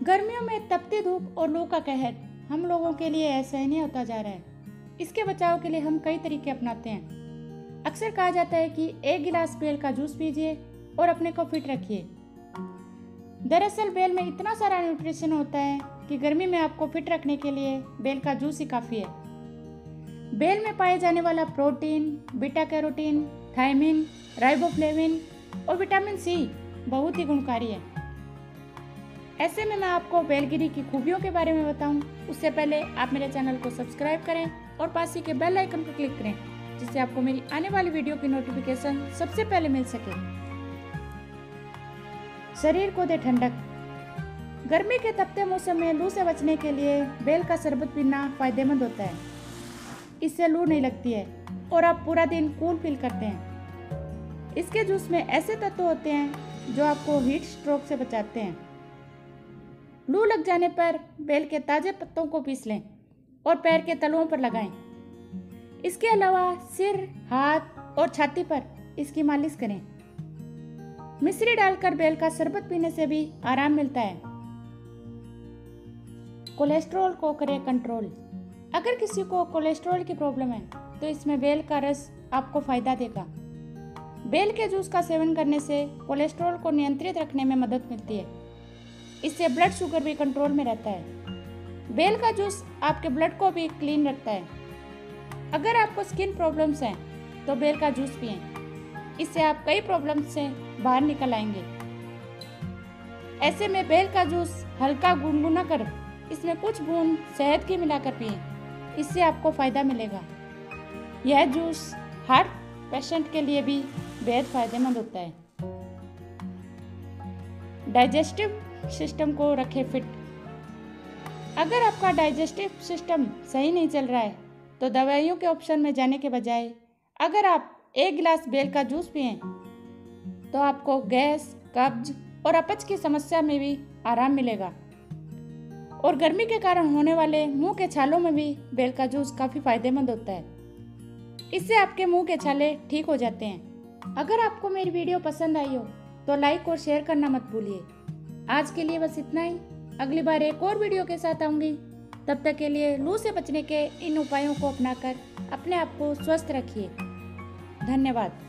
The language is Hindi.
गर्मियों में तपती धूप और लू का कहर हम लोगों के लिए असहनीय होता जा रहा है। इसके बचाव के लिए हम कई तरीके अपनाते हैं। अक्सर कहा जाता है कि एक गिलास बेल का जूस पीजिए और अपने को फिट रखिए। दरअसल बेल में इतना सारा न्यूट्रिशन होता है कि गर्मी में आपको फिट रखने के लिए बेल का जूस ही काफ़ी है। बेल में पाए जाने वाला protein, beta carotene, thiamine, riboflavin और विटामिन सी बहुत ही गुणकारी है। ऐसे में मैं आपको बेलगिरी की खूबियों के बारे में बताऊं, उससे पहले आप मेरे चैनल को सब्सक्राइब करें और पास ही के बेल आइकन पर क्लिक करें, जिससे आपको मेरी आने वाली वीडियो की नोटिफिकेशन सबसे पहले मिल सके। शरीर को दे ठंडक। गर्मी के तपते मौसम में लू से बचने के लिए बेल का शरबत पीना फायदेमंद होता है। इससे लू नहीं लगती है और आप पूरा दिन कूल फील करते हैं। इसके जूस में ऐसे तत्व होते हैं जो आपको हीट स्ट्रोक से बचाते हैं। लू लग जाने पर बेल के ताजे पत्तों को पीस लें और पैर के तलुओं पर लगाएं। इसके अलावा सिर, हाथ और छाती पर इसकी मालिश करें। मिश्री डालकर बेल का शरबत पीने से भी आराम मिलता है। कोलेस्ट्रॉल को करें कंट्रोल। अगर किसी को कोलेस्ट्रॉल की प्रॉब्लम है तो इसमें बेल का रस आपको फायदा देगा। बेल के जूस का सेवन करने से कोलेस्ट्रॉल को नियंत्रित रखने में मदद मिलती है। इससे ब्लड शुगर भी कंट्रोल में रहता है। बेल का जूस आपके ब्लड को भी क्लीन रखता है। अगर आपको स्किन प्रॉब्लम्स हैं तो बेल का जूस पिएं। इससे आप कई प्रॉब्लम्स से बाहर निकल आएंगे। ऐसे में बेल का जूस हल्का गुनगुना कर इसमें कुछ बूंद शहद की मिलाकर पिएं। इससे आपको फायदा मिलेगा। यह जूस हार्ट पेशेंट के लिए भी बेहद फायदेमंद होता है। डाइजेस्टिव सिस्टम को रखें फिट। अगर आपका डाइजेस्टिव सिस्टम सही नहीं चल रहा है तो दवाइयों के ऑप्शन में जाने के बजाय अगर आप एक गिलास बेल का जूस पिएं तो आपको गैस, कब्ज और अपच की समस्या में भी आराम मिलेगा। और गर्मी के कारण होने वाले मुंह के छालों में भी बेल का जूस काफ़ी फायदेमंद होता है। इससे आपके मुंह के छाले ठीक हो जाते हैं। अगर आपको मेरी वीडियो पसंद आई हो तो लाइक और शेयर करना मत भूलिए। आज के लिए बस इतना ही। अगली बार एक और वीडियो के साथ आऊँगी। तब तक के लिए लू से बचने के इन उपायों को अपनाकर अपने आप को स्वस्थ रखिए। धन्यवाद।